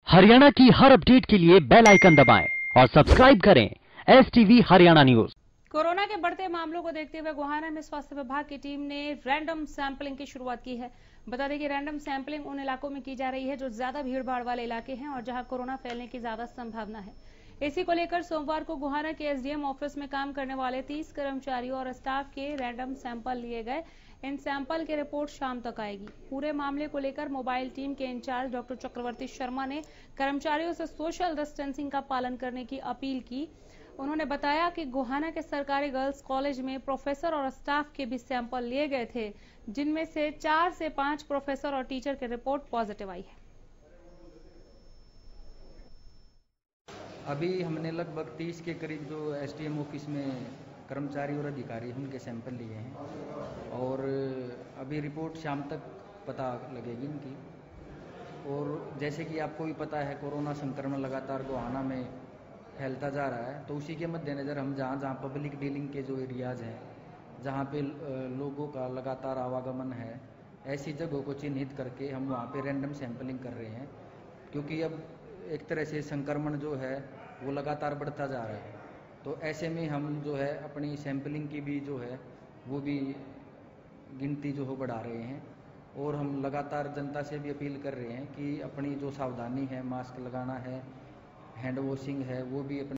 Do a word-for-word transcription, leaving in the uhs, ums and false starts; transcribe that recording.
हरियाणा की हर अपडेट के लिए बेल आइकन दबाएं और सब्सक्राइब करें S TV Haryana news. Corona के बढ़ते मामलों को देखते हुए गोहाना में स्वास्थ्य विभाग की टीम ने रैंडम सैंपलिंग की शुरुआत की है। बता दें कि रैंडम सैंपलिंग उन इलाकों में की जा रही है जो ज्यादा भीड़भाड़ वाले इलाके हैं और जहां कोरोना फैलने की ज्यादा संभावना है। इसी को लेकर सोमवार को गोहाना के एसडीएम ऑफिस में काम करने वाले तीस कर्मचारियों और स्टाफ के रैंडम सैंपल लिए गए। इन सैंपल की रिपोर्ट शाम तक आएगी। पूरे मामले को लेकर मोबाइल टीम के इंचार्ज डॉक्टर चक्रवर्ती शर्मा ने कर्मचारियों से सोशल डिस्टेंसिंग का पालन करने की अपील की। उन्होंने बताया कि गोहाना के सरकारी गर्ल्स कॉलेज में प्रोफेसर और स्टाफ के भी सैंपल लिए गए थे, जिनमें से चार से पांच प्रोफेसर और टीचर की रिपोर्ट पॉजिटिव आई है। अभी हमने लगभग तीस के करीब जो एसडीएम ऑफिस में कर्मचारी और अधिकारी उनके सैंपल लिए हैं और अभी रिपोर्ट शाम तक पता लगेगी इनकी। और जैसे कि आपको भी पता है, कोरोना संक्रमण लगातार गोहाना में फैलता जा रहा है, तो उसी के मद्देनज़र हम जहाँ जहाँ पब्लिक डीलिंग के जो एरियाज़ हैं, जहाँ पे लोगों का लगातार आवागमन है, ऐसी जगहों को चिन्हित करके हम वहाँ पे रैंडम सैंपलिंग कर रहे हैं। क्योंकि अब एक तरह से संक्रमण जो है वो लगातार बढ़ता जा रहा है, तो ऐसे में हम जो है अपनी सैंपलिंग की भी जो है वो भी गिनती जो हो बढ़ा रहे हैं। और हम लगातार जनता से भी अपील कर रहे हैं कि अपनी जो सावधानी है, मास्क लगाना है, हैंड वॉशिंग है, वो भी अपनी